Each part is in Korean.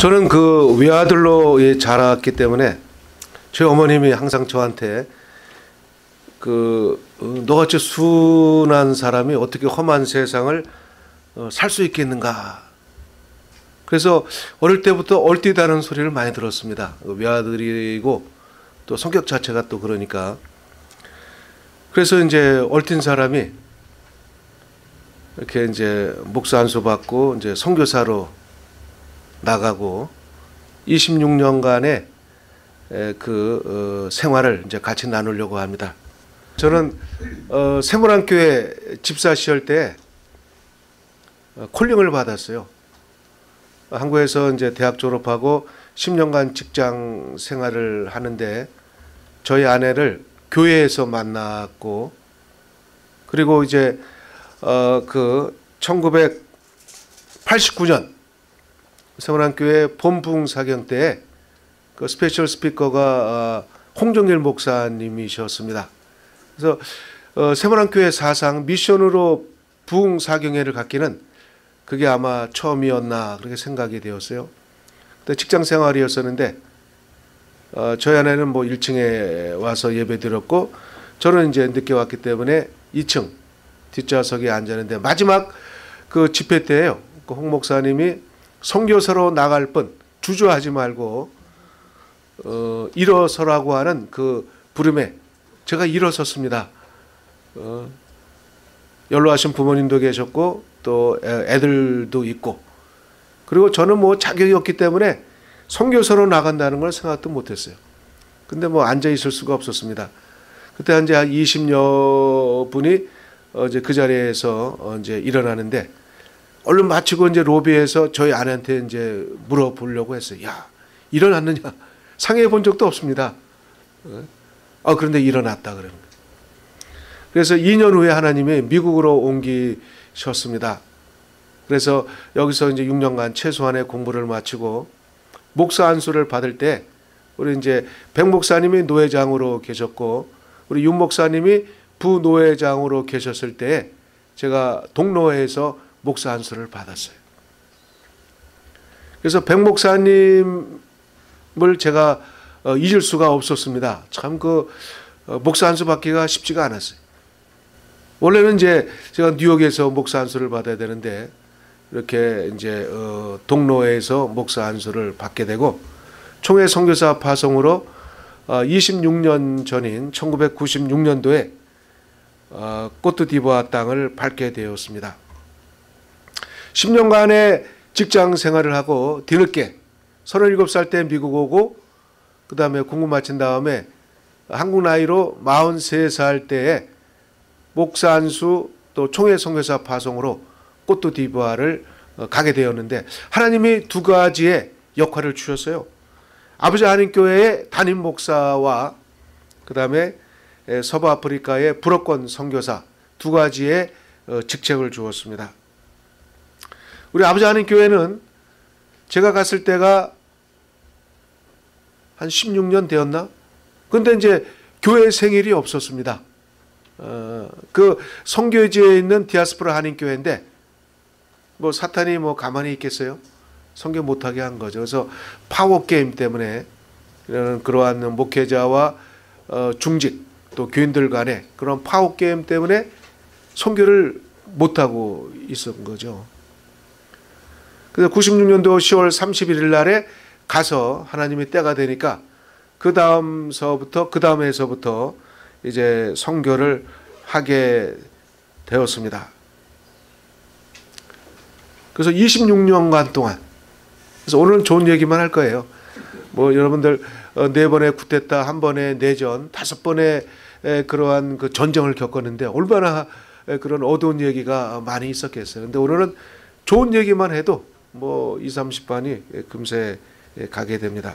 저는 그 외아들로 자랐기 때문에 저희 어머님이 항상 저한테 너같이 순한 사람이 어떻게 험한 세상을 살 수 있겠는가. 그래서 어릴 때부터 얼띠다는 소리를 많이 들었습니다. 외아들이고 또 성격 자체가 또 그러니까. 그래서 이제 얼뛴 사람이 이렇게 이제 목사 안수 받고 이제 선교사로 나가고 26년간의 생활을 이제 같이 나누려고 합니다. 저는 세모난교회 집사 시절 때 콜링을 받았어요. 한국에서 이제 대학 졸업하고 10년간 직장 생활을 하는데 저희 아내를 교회에서 만났고, 그리고 이제 1989년 세모난교회 봄부흥 사경 때 그 스페셜 스피커가 홍정길 목사님이셨습니다. 그래서 세모난교회 사상 미션으로 부흥 사경회를 갖기는 그게 아마 처음이었나 그렇게 생각이 되었어요. 그때 직장 생활이었었는데 저희 아내는 뭐 1층에 와서 예배 드렸고, 저는 이제 늦게 왔기 때문에 2층 뒷좌석에 앉았는데, 마지막 그 집회 때예요. 그 홍 목사님이 선교사로 나갈 뻔 주저하지 말고 일어서라고 하는 그 부름에 제가 일어섰습니다. 연로하신 부모님도 계셨고 또 애들도 있고, 그리고 저는 뭐 자격이 없기 때문에 선교사로 나간다는 걸 생각도 못했어요. 근데 뭐 앉아 있을 수가 없었습니다. 그때 이제 한 20여 분이 이제 그 자리에서 이제 일어나는데, 얼른 마치고 이제 로비에서 저희 아내한테 이제 물어보려고 했어요. 야, 일어났느냐? 상의해 본 적도 없습니다. 그런데 일어났다 그러는 거예요. 그래서 2년 후에 하나님이 미국으로 옮기셨습니다. 그래서 여기서 이제 6년간 최소한의 공부를 마치고 목사 안수를 받을 때, 우리 이제 백 목사님이 노회장으로 계셨고 우리 윤 목사님이 부노회장으로 계셨을 때 제가 동로회에서 목사 안수를 받았어요. 그래서 백 목사님을 제가 잊을 수가 없었습니다. 참 목사 안수 받기가 쉽지가 않았어요. 원래는 이제 제가 뉴욕에서 목사 안수를 받아야 되는데 이렇게 이제 동로회에서 목사 안수를 받게 되고, 총회 선교사 파송으로 26년 전인 1996년도에 꼬트디부아 땅을 밟게 되었습니다. 10년간의 직장 생활을 하고 뒤늦게 37살 때 미국 오고, 그 다음에 공부 마친 다음에 한국 나이로 43살 때에 목사 안수 또 총회 선교사 파송으로 꼬트디부아를 가게 되었는데, 하나님이 두 가지의 역할을 주셨어요. 아버지 하나님교회의 담임 목사와 그 다음에 서부 아프리카의 불어권 선교사 두 가지의 직책을 주었습니다. 우리 아버지 하나님교회는 제가 갔을 때가 한 16년 되었나? 근데 이제 교회 생일이 없었습니다. 그 선교지에 있는 디아스포라 한인교회인데 뭐 사탄이 뭐 가만히 있겠어요? 선교 못하게 한 거죠. 그래서 파워게임 때문에 그러한 목회자와 중직 또 교인들 간에 그런 파워게임 때문에 선교를 못하고 있었던 거죠. 그래서 96년도 10월 31일 날에 가서 하나님이 때가 되니까 그 다음에서부터 이제 선교를 하게 되었습니다. 그래서 26년간 동안, 그래서 오늘은 좋은 얘기만 할 거예요. 뭐 여러분들 4번의 쿠데타, 1번의 내전, 5번의 그러한 그 전쟁을 겪었는데 얼마나 그런 어두운 얘기가 많이 있었겠어요. 근데 오늘은 좋은 얘기만 해도 뭐 20-30반이 금세 가게 됩니다.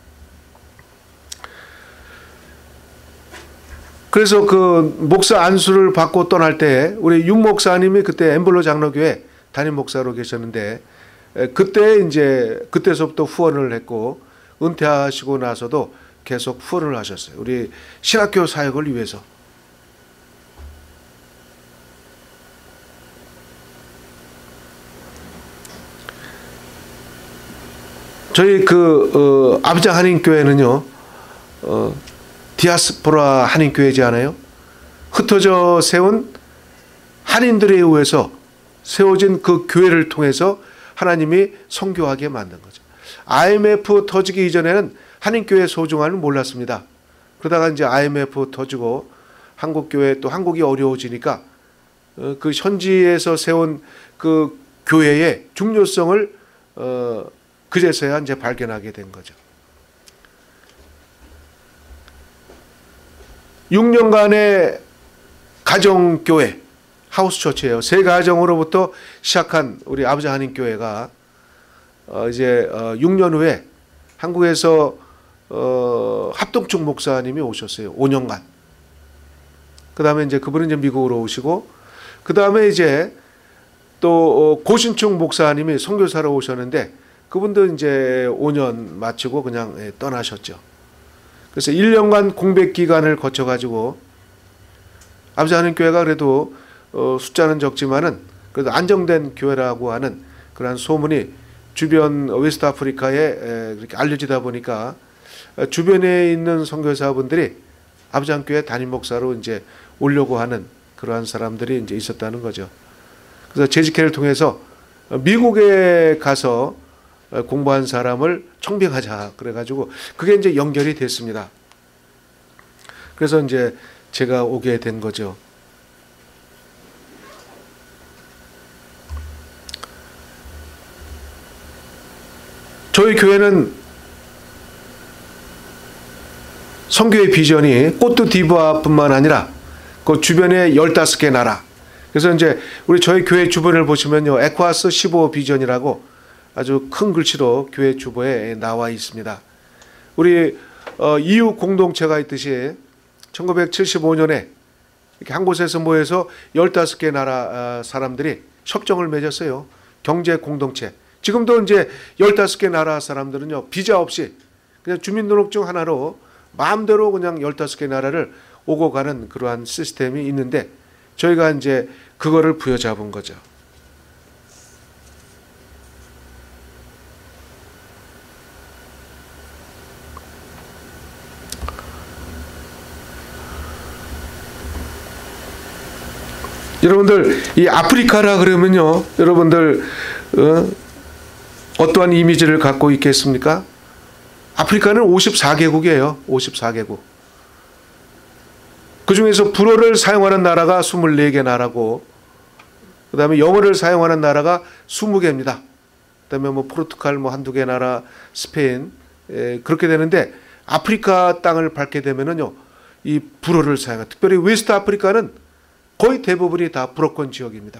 그래서 그 목사 안수를 받고 떠날 때 우리 윤 목사님이 그때 엠블로 장로교회 담임 목사로 계셨는데, 그때서부터 후원을 했고 은퇴하시고 나서도 계속 후원을 하셨어요. 우리 신학교 사역을 위해서. 저희 아비장 한인교회는요, 디아스포라 한인교회지 않아요? 흩어져 세운 한인들에 의해서 세워진 그 교회를 통해서 하나님이 선교하게 만든 거죠. IMF 터지기 이전에는 한인교회 소중함을 몰랐습니다. 그러다가 이제 IMF 터지고 한국교회 또 한국이 어려워지니까 그 현지에서 세운 그 교회의 중요성을 그제서야 이제 발견하게 된 거죠. 6년간의 가정교회, 하우스처치예요. 세 가정으로부터 시작한 우리 아비장 한인교회가 이제 6년 후에 한국에서 합동충 목사님이 오셨어요. 5년간. 그 다음에 이제 그분은 이제 미국으로 오시고, 그 다음에 이제 또 고신충 목사님이 선교사로 오셨는데, 그분도 이제 5년 마치고 그냥 떠나셨죠. 그래서 1년간 공백 기간을 거쳐가지고 아비장 한인교회가 그래도 숫자는 적지만은 그래도 안정된 교회라고 하는 그러한 소문이 주변 웨스트 아프리카에 그렇게 알려지다 보니까 주변에 있는 선교사분들이 아비장 교회 담임 목사로 이제 오려고 하는 그러한 사람들이 이제 있었다는 거죠. 그래서 재직회를 통해서 미국에 가서 공부한 사람을 청빙하자 그래가지고 그게 이제 연결이 됐습니다. 그래서 이제 제가 오게 된 거죠. 저희 교회는 선교의 비전이 꼬트디부아뿐만 아니라 그 주변에 15개 나라. 그래서 이제 우리 저희 교회 주변을 보시면요, 에콰스 15 비전이라고 아주 큰 글씨로 교회 주보에 나와 있습니다. 우리 EU 공동체가 있듯이 1975년에 이렇게 한 곳에서 모여서 15개 나라 사람들이 협정을 맺었어요. 경제 공동체. 지금도 이제 15개 나라 사람들은요, 비자 없이 그냥 주민등록증 하나로 마음대로 그냥 15개 나라를 오고 가는 그러한 시스템이 있는데, 저희가 이제 그거를 부여잡은 거죠. 여러분들 이 아프리카라 그러면요, 여러분들 어떠한 이미지를 갖고 있겠습니까? 아프리카는 54개국이에요. 54개국. 그 중에서 불어를 사용하는 나라가 24개 나라고, 그 다음에 영어를 사용하는 나라가 20개입니다. 그 다음에 뭐 포르투갈 뭐 한두 개 나라, 스페인, 그렇게 되는데, 아프리카 땅을 밟게 되면은요, 이 불어를 사용해요. 특별히 웨스트 아프리카는 거의 대부분이 다 불어권 지역입니다.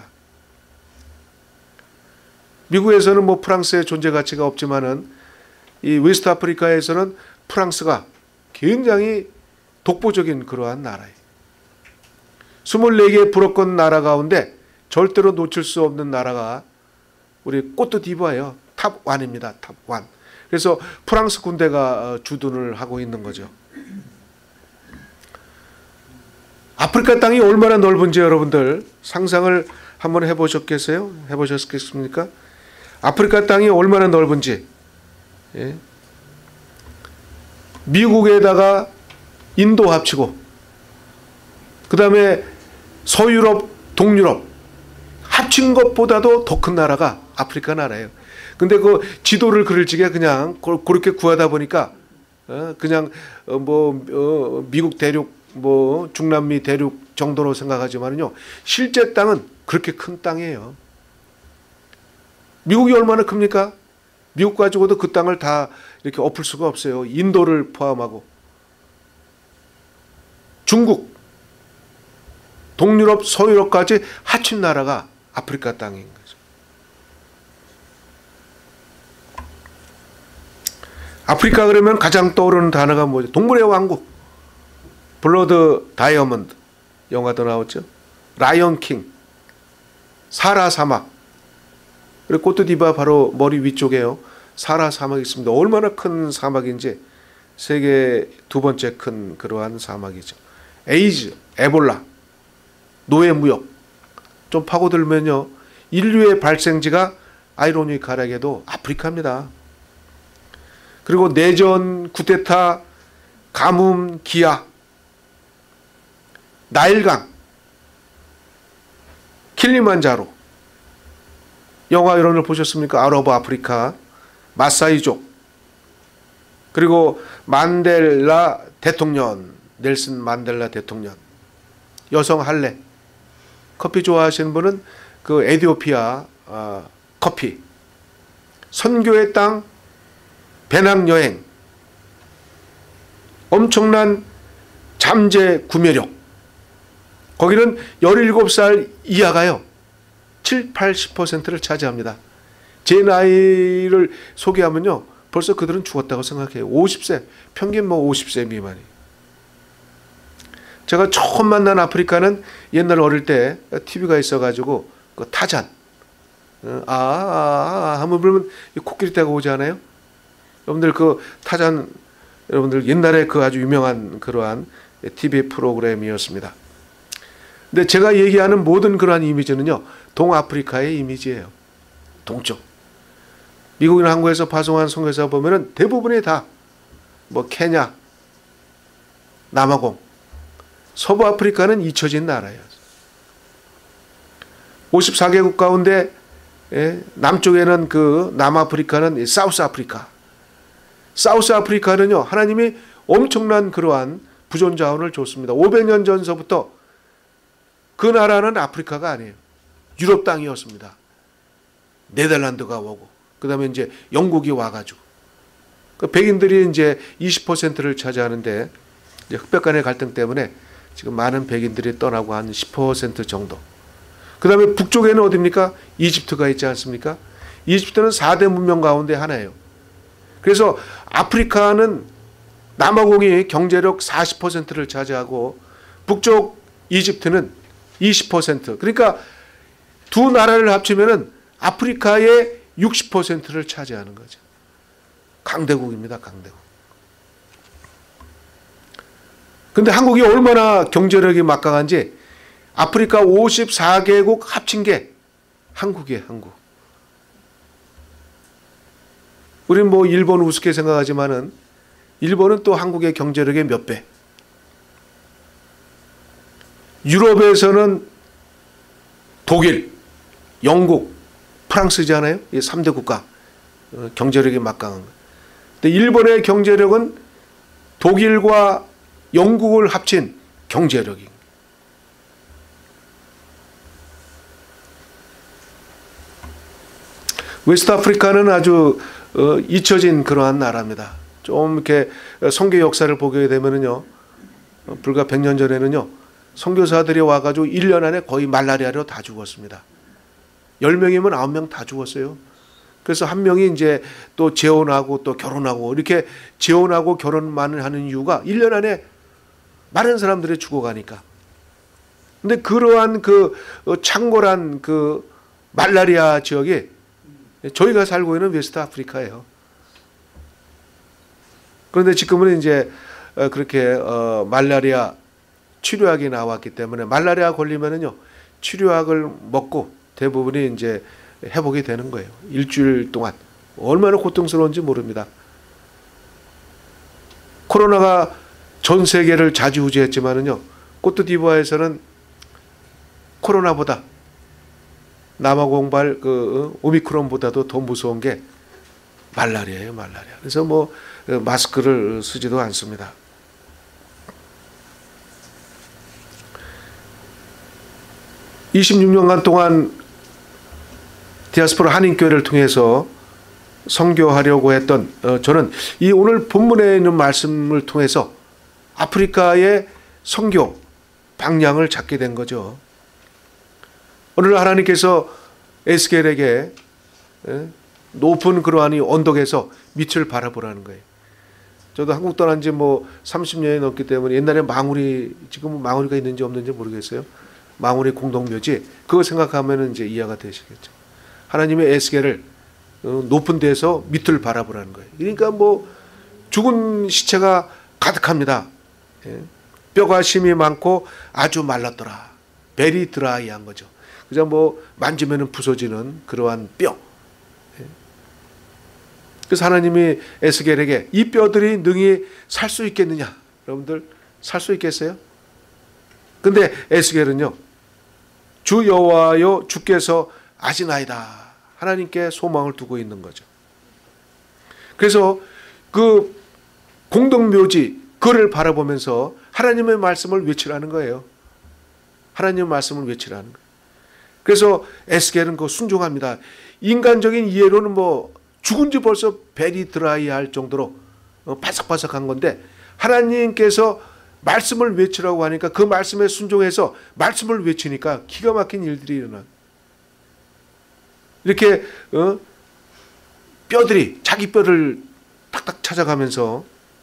미국에서는 뭐 프랑스의 존재 가치가 없지만은 이 웨스트 아프리카에서는 프랑스가 굉장히 독보적인 그러한 나라예요. 24개 불어권 나라 가운데 절대로 놓칠 수 없는 나라가 우리 꼬트디부아예요. 탑 1입니다. 탑 1. 그래서 프랑스 군대가 주둔을 하고 있는 거죠. 아프리카 땅이 얼마나 넓은지 여러분들 상상을 한번 해보셨겠어요? 해보셨겠습니까? 아프리카 땅이 얼마나 넓은지. 예. 미국에다가 인도 합치고, 그 다음에 서유럽, 동유럽 합친 것보다도 더 큰 나라가 아프리카 나라예요. 근데 그 지도를 그릴 적에 그냥 그렇게 구하다 보니까 그냥 미국 대륙, 뭐 중남미 대륙 정도로 생각하지만요, 실제 땅은 그렇게 큰 땅이에요. 미국이 얼마나 큽니까? 미국 가지고도 그 땅을 다 이렇게 엎을 수가 없어요. 인도를 포함하고 중국, 동유럽, 서유럽까지 합친 나라가 아프리카 땅인 거죠. 아프리카 그러면 가장 떠오르는 단어가 뭐죠? 동물의 왕국, 블러드 다이아몬드 영화도 나왔죠. 라이언 킹, 사라 사막. 그리고 꼬트디부아 바로 머리 위쪽에요, 사라 사막이 있습니다. 얼마나 큰 사막인지 세계 두 번째 큰 그러한 사막이죠. 에이즈, 에볼라, 노예무역 좀 파고들면요, 인류의 발생지가 아이러니컬하게도 아프리카입니다. 그리고 내전, 쿠데타, 가뭄, 기아, 나일강, 킬리만자로. 영화 이런 걸 보셨습니까? 아웃 오브 아프리카, 마사이족, 그리고 만델라 대통령, 넬슨 만델라 대통령, 여성 할례. 커피 좋아하시는 분은 그 에티오피아 커피, 선교의 땅, 배낭여행, 엄청난 잠재 구매력. 거기는 17살 이하가요 7, 80%를 차지합니다. 제 나이를 소개하면요 벌써 그들은 죽었다고 생각해요. 50세, 평균 뭐 50세 미만이. 제가 처음 만난 아프리카는 옛날 어릴 때 TV가 있어가지고 그 타잔 한번 부르면 코끼리 떼가 오지 않아요? 여러분들 그 타잔, 여러분들 옛날에 그 아주 유명한 그러한 TV 프로그램이었습니다. 근데 제가 얘기하는 모든 그러한 이미지는요 동아프리카의 이미지예요. 동쪽. 미국이나 한국에서 파송한 선교사 보면은 대부분이 다 뭐 케냐, 남아공, 서부 아프리카는 잊혀진 나라예요. 54개국 가운데 남쪽에는 그 남아프리카는 사우스 아프리카. 사우스 아프리카는요 하나님이 엄청난 그러한 부존 자원을 줬습니다. 500년 전서부터 그 나라는 아프리카가 아니에요. 유럽 땅이었습니다. 네덜란드가 오고 그 다음에 이제 영국이 와가지고 그 백인들이 이제 20%를 차지하는데 이제 흑백 간의 갈등 때문에 지금 많은 백인들이 떠나고 한 10% 정도. 그 다음에 북쪽에는 어디입니까? 이집트가 있지 않습니까? 이집트는 4대 문명 가운데 하나예요. 그래서 아프리카는 남아공이 경제력 40%를 차지하고 북쪽 이집트는 20%. 그러니까 두 나라를 합치면은 아프리카의 60%를 차지하는 거죠. 강대국입니다. 강대국. 근데 한국이 얼마나 경제력이 막강한지 아프리카 54개국 합친 게 한국이에요. 한국. 우리는 뭐 일본 우습게 생각하지만은 일본은 또 한국의 경제력의 몇 배. 유럽에서는 독일, 영국, 프랑스잖아요. 이 3대 국가 경제력이 막강한 거. 근데 일본의 경제력은 독일과 영국을 합친 경제력이. 웨스트 아프리카는 아주 잊혀진 그러한 나라입니다. 좀 이렇게 선교 역사를 보게 되면은요, 불과 100년 전에는요, 선교사들이 와가지고 1년 안에 거의 말라리아로 다 죽었습니다. 10명이면 9명 다 죽었어요. 그래서 한 명이 이제 또 재혼하고 또 결혼하고 이렇게 재혼하고 결혼만 하는 이유가 1년 안에 많은 사람들이 죽어가니까. 근데 그러한 그 창궐한 그 말라리아 지역이 저희가 살고 있는 웨스트 아프리카예요. 그런데 지금은 이제 그렇게 말라리아 치료약이 나왔기 때문에 말라리아 걸리면은요 치료약을 먹고 대부분이 이제 회복이 되는 거예요. 일주일 동안. 얼마나 고통스러운지 모릅니다. 코로나가 전 세계를 좌지우지했지만은요 코트디부아에서는 코로나보다 남아공발 그 오미크론보다도 더 무서운 게 말라리아예요. 말라리아. 그래서 뭐 마스크를 쓰지도 않습니다. (26년간) 동안 디아스포라 한인교회를 통해서 선교하려고 했던 저는 이 오늘 본문에 있는 말씀을 통해서 아프리카의 선교 방향을 잡게 된 거죠. 오늘 하나님께서 에스겔에게 높은 그러한 언덕에서 밑을 바라보라는 거예요. 저도 한국 떠난 지 뭐 30년이 넘기 때문에 옛날에 망우리, 지금은 망우리가 있는지 없는지 모르겠어요. 망우리 공동묘지, 그거 생각하면 이제 이해가 되시겠죠. 하나님의 에스겔을 높은 데서 밑을 바라보라는 거예요. 그러니까 뭐 죽은 시체가 가득합니다. 뼈가 심이 많고 아주 말랐더라. 베리 드라이한 거죠. 그냥 뭐 만지면은 부서지는 그러한 뼈. 그래서 하나님이 에스겔에게 이 뼈들이 능히 살 수 있겠느냐? 여러분들 살 수 있겠어요? 근데 에스겔은요, 주 여호와여 주께서 아시나이다. 하나님께 소망을 두고 있는 거죠. 그래서 그 공동묘지 그를 바라보면서 하나님의 말씀을 외치라는 거예요. 하나님의 말씀을 외치라는 거예요. 그래서 에스겔은 그 순종합니다. 인간적인 이해로는 뭐 죽은 지 벌써 벨이 드라이할 정도로 바삭바삭한 건데 하나님께서 말씀을 외치라고 하니까 그 말씀에 순종해서 말씀을 외치니까 기가 막힌 일들이 일어나. 이렇게 뼈들이 자기 뼈를 탁탁 찾아가면서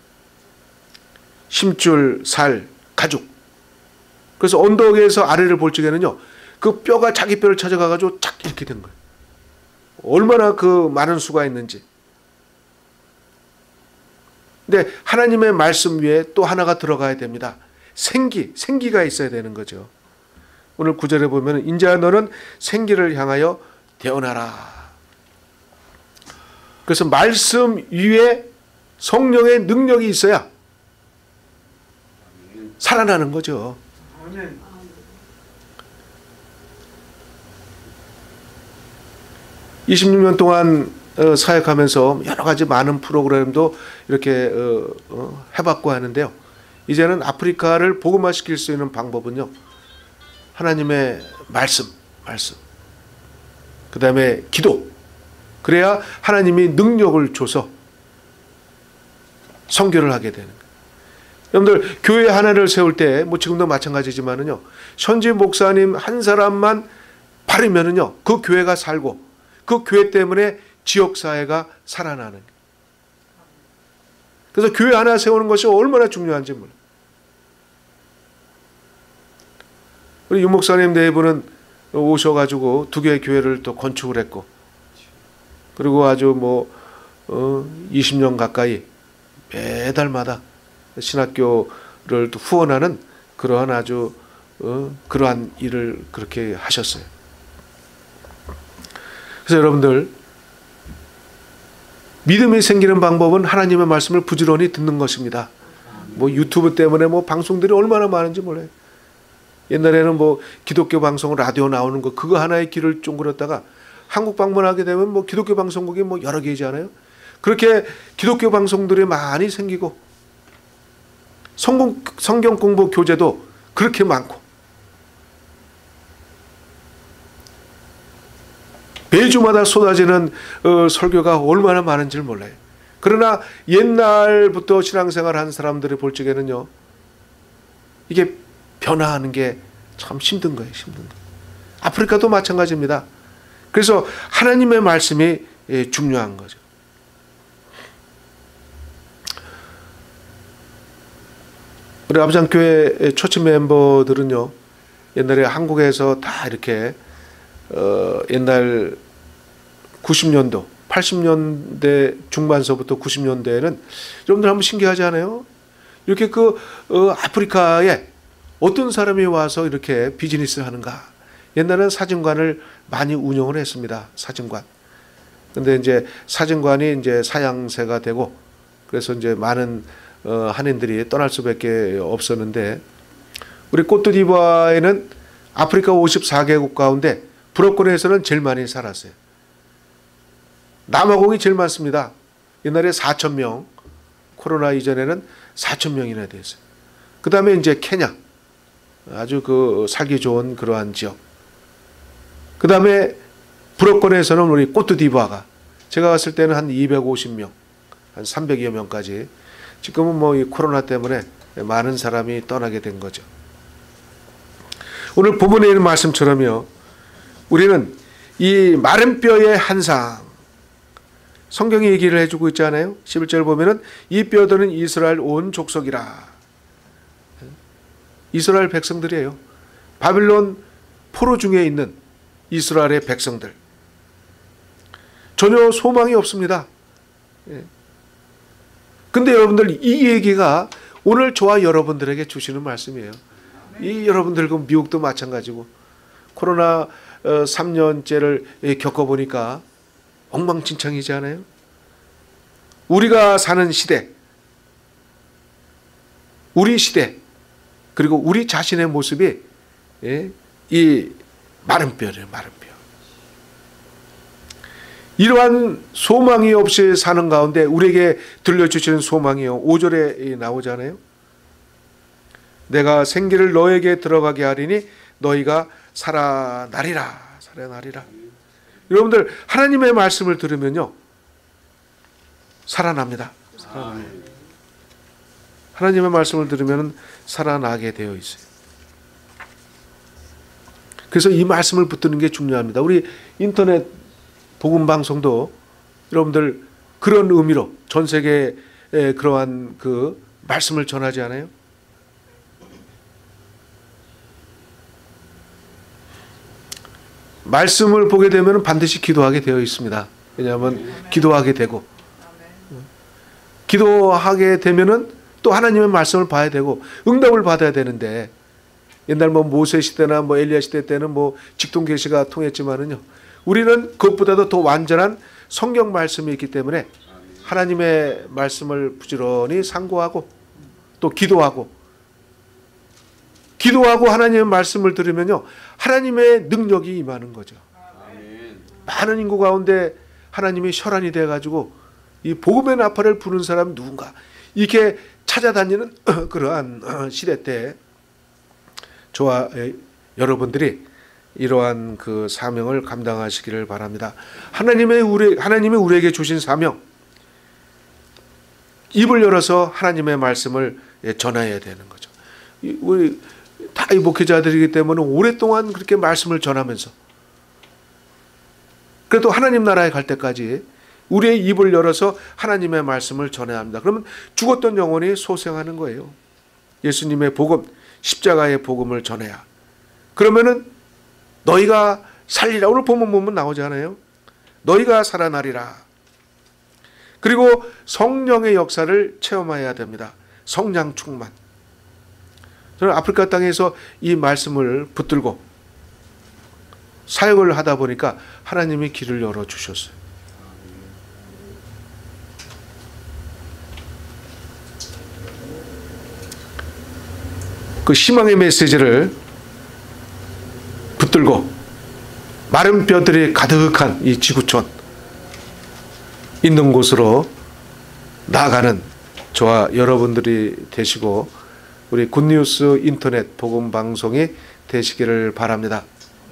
심줄, 살, 가죽. 그래서 언덕에서 아래를 볼 적에는요, 그 뼈가 자기 뼈를 찾아가가지고 착 이렇게 된 거예요. 얼마나 그 많은 수가 있는지. 근데 하나님의 말씀 위에 또 하나가 들어가야 됩니다. 생기가 있어야 되는 거죠. 오늘 9절에 보면 인자야 너는 생기를 향하여 태어나라. 그래서 말씀 위에 성령의 능력이 있어야 살아나는 거죠. 26년 동안 사역하면서 여러 가지 많은 프로그램도 이렇게 해봤고 하는데요. 이제는 아프리카를 복음화시킬 수 있는 방법은요, 하나님의 말씀, 그 다음에 기도. 그래야 하나님이 능력을 줘서 선교를 하게 되는 거예요. 여러분들 교회 하나를 세울 때 뭐 지금도 마찬가지지만은요, 현지 목사님 한 사람만 바르면은요 그 교회가 살고 그 교회 때문에 지역 사회가 살아나는 거예요. 그래서 교회 하나 세우는 것이 얼마나 중요한지 몰라요. 우리 유 목사님 네 분은 오셔가지고 두 개의 교회를 또 건축을 했고, 그리고 아주 20년 가까이 매달마다 신학교를 또 후원하는 그러한 아주 그러한 일을 그렇게 하셨어요. 그래서 여러분들 믿음이 생기는 방법은 하나님의 말씀을 부지런히 듣는 것입니다. 뭐 유튜브 때문에 뭐 방송들이 얼마나 많은지 몰라요. 옛날에는 뭐 기독교 방송 라디오 나오는 거 그거 하나의 길을 쫑그렸다가 한국 방문하게 되면 뭐 기독교 방송국이 뭐 여러 개잖아요. 그렇게 기독교 방송들이 많이 생기고 성경 공부 교재도 그렇게 많고 매주마다 쏟아지는 설교가 얼마나 많은지 몰라요. 그러나 옛날부터 신앙생활 한 사람들이 볼 적에는요, 이게 변화하는 게 참 힘든 거예요. 힘든 거. 아프리카도 마찬가지입니다. 그래서 하나님의 말씀이 중요한 거죠. 우리 아부장교회 초치 멤버들은요, 옛날에 한국에서 다 이렇게 옛날 90년도 80년대 중반서부터 90년대에는 여러분들 한번 신기하지 않아요? 이렇게 아프리카에 어떤 사람이 와서 이렇게 비즈니스를 하는가? 옛날에는 사진관을 많이 운영을 했습니다. 사진관. 근데 이제 사진관이 이제 사양세가 되고, 그래서 이제 많은 한인들이 떠날 수밖에 없었는데, 우리 코트디부아에는 아프리카 54개국 가운데 브로큰에서는 제일 많이 살았어요. 남아공이 제일 많습니다. 옛날에 4,000명, 코로나 이전에는 4,000명이나 됐어요. 그 다음에 이제 케냐, 아주 살기 좋은 그러한 지역. 그 다음에 브로큰에서는 우리 코트디부아가, 제가 갔을 때는 한 250명, 한 300여 명까지. 지금은 뭐 이 코로나 때문에 많은 사람이 떠나게 된 거죠. 오늘 본문에 있는 말씀처럼요, 우리는 이 마른 뼈의 한상, 성경이 얘기를 해주고 있잖아요. 11절 보면은 이 뼈들은 이스라엘 온 족속이라. 이스라엘 백성들이에요. 바빌론 포로 중에 있는 이스라엘의 백성들. 전혀 소망이 없습니다. 근데 여러분들 이 얘기가 오늘 저와 여러분들에게 주시는 말씀이에요. 이 여러분들 미국도 마찬가지고 코로나 3년째를 겪어보니까 엉망진창이지 않아요? 우리가 사는 시대, 우리 시대, 그리고 우리 자신의 모습이 이 마른 뼈래요. 마른 뼈. 이러한 소망이 없이 사는 가운데 우리에게 들려주시는 소망이요. 5절에 나오잖아요. 내가 생기를 너에게 들어가게 하리니 너희가 살아나리라. 살아나리라. 여러분들 하나님의 말씀을 들으면요. 살아납니다. 살아납니다. 하나님의 말씀을 들으면 살아나게 되어 있어요. 그래서 이 말씀을 붙드는 게 중요합니다. 우리 인터넷 복음 방송도 여러분들 그런 의미로 전 세계에 그러한 그 말씀을 전하지 않아요? 말씀을 보게 되면 반드시 기도하게 되어 있습니다. 왜냐하면 기도하게 되고 기도하게 되면은 또 하나님의 말씀을 봐야 되고 응답을 받아야 되는데 옛날 뭐 모세 시대나 뭐 엘리야 시대 때는 뭐 직통 계시가 통했지만은요. 우리는 그것보다도 더 완전한 성경 말씀이 있기 때문에 하나님의 말씀을 부지런히 상고하고 또 기도하고 하나님의 말씀을 들으면요. 하나님의 능력이 임하는 거죠. 많은 인구 가운데 하나님이 혈안이 돼가지고 이 복음의 나팔을 부는 사람 누군가 이렇게 찾아다니는 그러한 시대 때 저와 여러분들이 이러한 그 사명을 감당하시기를 바랍니다. 하나님이 우리에게 주신 사명, 입을 열어서 하나님의 말씀을 전해야 되는 거죠. 우리 다 이 목회자들이기 때문에 오랫동안 그렇게 말씀을 전하면서 그래도 하나님 나라에 갈 때까지 우리의 입을 열어서 하나님의 말씀을 전해야 합니다. 그러면 죽었던 영혼이 소생하는 거예요. 예수님의 복음, 십자가의 복음을 전해야. 그러면은 너희가 살리라. 오늘 보면 나오잖아요. 너희가 살아나리라. 그리고 성령의 역사를 체험해야 됩니다. 성령 충만. 저는 아프리카 땅에서 이 말씀을 붙들고 사역을 하다 보니까 하나님이 길을 열어주셨어요. 그 희망의 메시지를 붙들고 마른 뼈들이 가득한 이 지구촌 있는 곳으로 나아가는 저와 여러분들이 되시고 우리 굿뉴스 인터넷 복음 방송이 되시기를 바랍니다.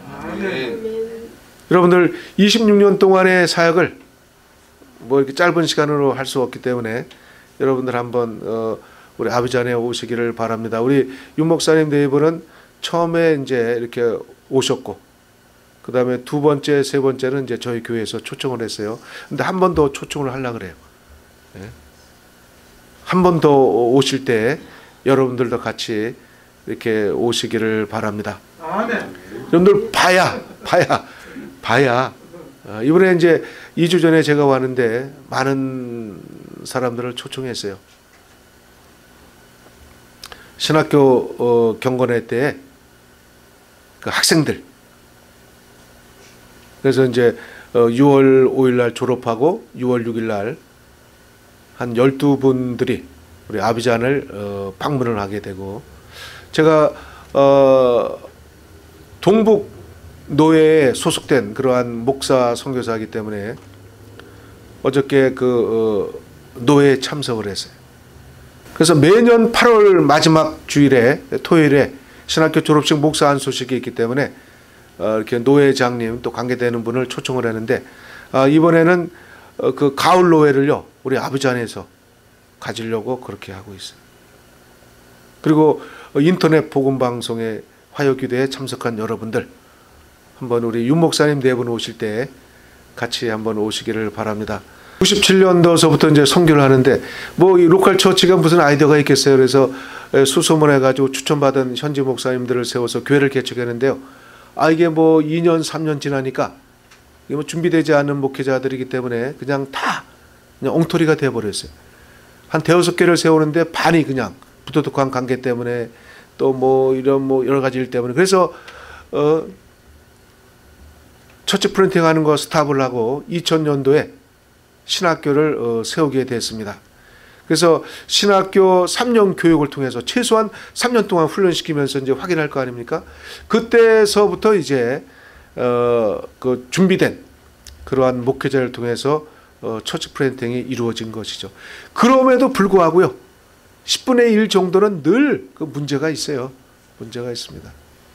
여러분들 26년 동안의 사역을 뭐 이렇게 짧은 시간으로 할 수 없기 때문에 여러분들 한번 우리 아버지 안에 오시기를 바랍니다. 우리 윤 목사님 네 분은 처음에 이제 이렇게 오셨고, 그 다음에 두 번째, 세 번째는 이제 저희 교회에서 초청을 했어요. 근데 한 번 더 초청을 하려고 그래요. 네. 한 번 더 오실 때 여러분들도 같이 이렇게 오시기를 바랍니다. 아멘. 여러분들 봐야. 이번에 이제 2주 전에 제가 왔는데 많은 사람들을 초청했어요. 신학교 경건회 때 그 학생들. 그래서 이제 6월 5일 날 졸업하고 6월 6일 날 한 12분들이 우리 아비잔을 방문을 하게 되고, 제가 동북 노예에 소속된 그러한 목사 선교사이기 때문에 어저께 그 노예에 참석을 했어요. 그래서 매년 8월 마지막 주일에 토요일에 신학교 졸업식 목사 안 소식이 있기 때문에 이렇게 노회장님 또 관계되는 분을 초청을 했는데 이번에는 그 가을 노회를요 우리 아비잔에서 가지려고 그렇게 하고 있어요. 그리고 인터넷 복음 방송에 화요기도에 참석한 여러분들 한번 우리 윤 목사님 네 분 오실 때 같이 한번 오시기를 바랍니다. 97년도서부터 이제 선교를 하는데 뭐 이 로컬 처치가 무슨 아이디어가 있겠어요. 그래서 수소문해가지고 추천받은 현지 목사님들을 세워서 교회를 개척했는데요. 이게 뭐 2년 3년 지나니까 이게 뭐 준비되지 않은 목회자들이기 때문에 그냥 엉터리가 돼버렸어요. 한 대여섯 개를 세우는데 반이 그냥 부도덕한 관계 때문에 또 뭐 이런 뭐 여러 가지 일 때문에 그래서 처치 프린팅 하는 거 스탑을 하고 2000년도에 신학교를 세우게 됐습니다. 그래서 신학교 3년 교육을 통해서 최소한 3년 동안 훈련시키면서 이제 확인할 거 아닙니까? 그때서부터 이제 그 준비된 그러한 목회자를 통해서 처치 플랜팅이 이루어진 것이죠. 그럼에도 불구하고요, 10분의 1 정도는 늘 그 문제가 있어요. 문제가 있습니다.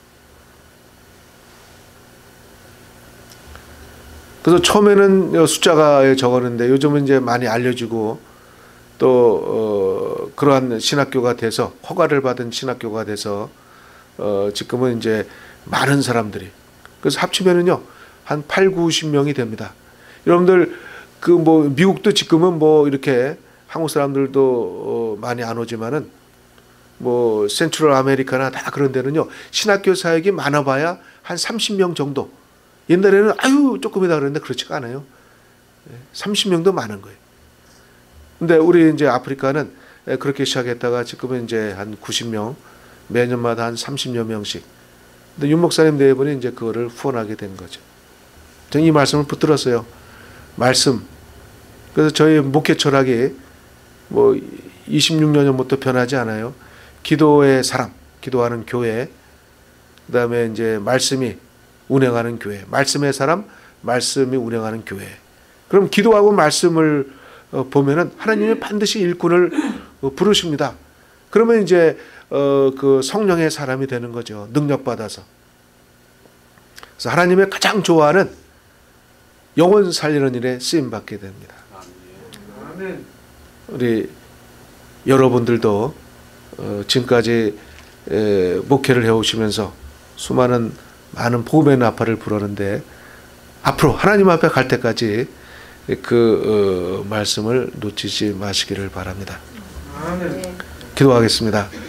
그래서 처음에는 숫자가 적었는데 요즘은 이제 많이 알려지고 또 그러한 신학교가 돼서 허가를 받은 신학교가 돼서 지금은 이제 많은 사람들이, 그래서 합치면은요 한 8, 90명이 됩니다. 여러분들 그 뭐 미국도 지금은 뭐 이렇게 한국 사람들도 많이 안 오지만은 뭐 센트럴 아메리카나 다 그런 데는요 신학교 사역이 많아봐야 한 30명 정도. 옛날에는 아유 조금이다 그랬는데 그렇지가 않아요. 30명도 많은 거예요. 근데 우리 이제 아프리카는 그렇게 시작했다가 지금은 이제 한 90명, 매년마다 한 30여 명씩. 근데 윤 목사님 네 분이 이제 그거를 후원하게 된 거죠. 저는 이 말씀을 붙들었어요. 말씀. 그래서 저희 목회 철학이 뭐 26년 전부터 변하지 않아요. 기도의 사람, 기도하는 교회, 그 다음에 이제 말씀이 운행하는 교회, 말씀의 사람, 말씀이 운행하는 교회. 그럼 기도하고 말씀을 보면은 하나님이 반드시 일꾼을 부르십니다. 그러면 이제 그 성령의 사람이 되는 거죠. 능력 받아서. 그래서 하나님의 가장 좋아하는 영혼 살리는 일에 쓰임 받게 됩니다. 우리 여러분들도 지금까지 목회를 해오시면서 많은 복음의 나팔을 불었는데 앞으로 하나님 앞에 갈 때까지 그 말씀을 놓치지 마시기를 바랍니다. 기도하겠습니다.